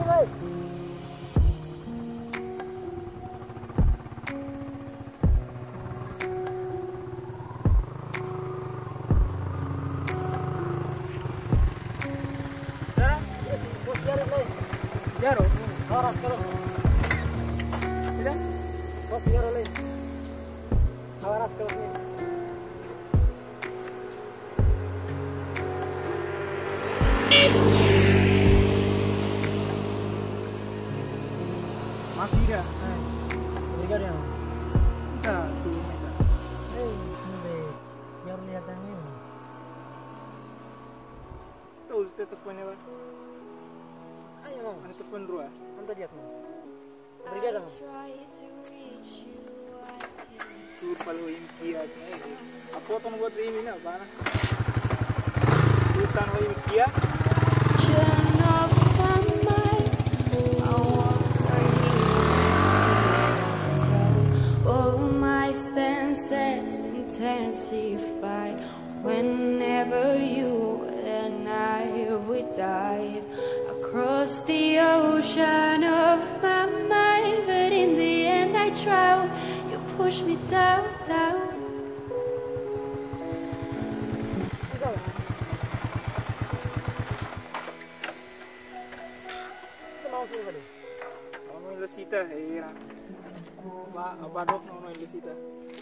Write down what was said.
Jaro, horas kalau tidak, bos jaro lagi, horas kalau ini. Masih tidak? Tidak ya. Bisa, tuh bisa. Ini jaro lihat yang ini. Tuh, teleponnya pak. Ayo, ada telepon dulu ya. Nanti dia mau. Berikan dong. Tuh kalau impian, aku akan buat ini nih apa? Tulisan lo impian. All my senses intensify whenever you and I would dive across the ocean of my mind, but in the end I drown. You push me down, down. Mau ilusita, Abadok no ilusita.